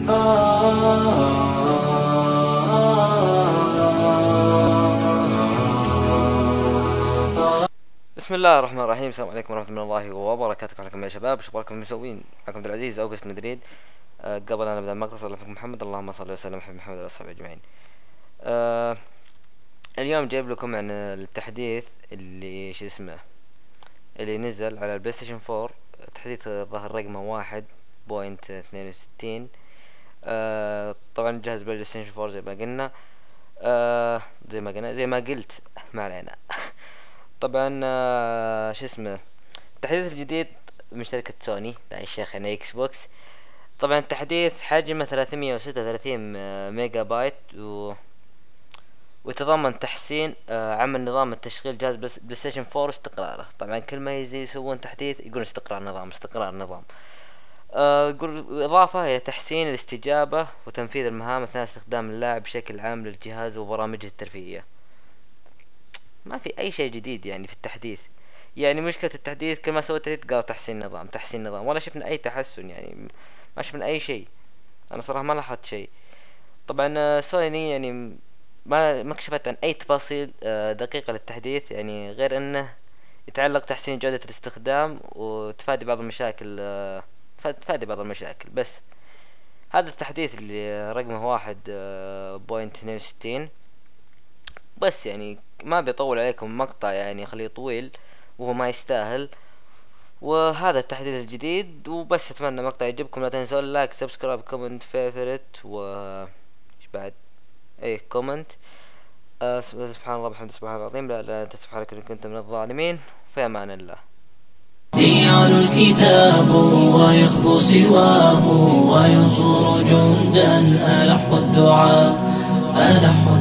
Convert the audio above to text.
بسم الله الرحمن الرحيم. السلام عليكم ورحمة الله وبركاته. عليكم يا شباب، شو اخباركم مسوين؟ معكم عبد العزيز اوغست مدريد. قبل ان نبدا المقطع صلى الله على محمد، اللهم صل وسلم على محمد وعلى اصحابه اجمعين. اليوم جايب لكم عن التحديث اللي شو اسمه اللي نزل على البلاي ستيشن 4. تحديث ظهر رقمه 1.62. طبعا جهاز بلاي ستيشن 4 زي ما قلنا. زي ما قلت ما علينا. طبعا شو اسمه التحديث الجديد من شركة سوني، لا يا شيخ يعني اكس بوكس. طبعا التحديث حجمه 336 ميجا بايت ويتضمن تحسين عمل نظام التشغيل جهاز بلاي ستيشن 4 واستقراره. طبعا كل ما يجي يسوون تحديث يقول استقرار نظام. يقول إضافة إلى تحسين الاستجابة وتنفيذ المهام أثناء استخدام اللاعب بشكل عام للجهاز وبرامجه الترفيهية. ما في أي شيء جديد يعني في التحديث. يعني مشكلة التحديث كل ما سويت تحديث قالوا تحسين نظام، ولا شفنا أي تحسن يعني. ما شفنا أي شيء. أنا صراحة ما لاحظت شيء. طبعا سوني يعني ما كشفت عن أي تفاصيل دقيقة للتحديث، يعني غير أنه يتعلق تحسين جودة الاستخدام وتفادي بعض المشاكل. بس هذا التحديث اللي رقمه 1.62. بس يعني ما بيطول عليكم مقطع، يعني خليه طويل وهو ما يستاهل. وهذا التحديث الجديد وبس. اتمنى مقطع يعجبكم، لا تنسوا اللايك، سبسكرايب، كومنت، فيفورت ايش بعد كومنت. سبحان الله بحمد سبحان الله العظيم، لا انت سبحانك ان كنت من الظالمين. في امان الله. يعلو الكتاب ويخبو سواه وينصر جندا ألح الدعاء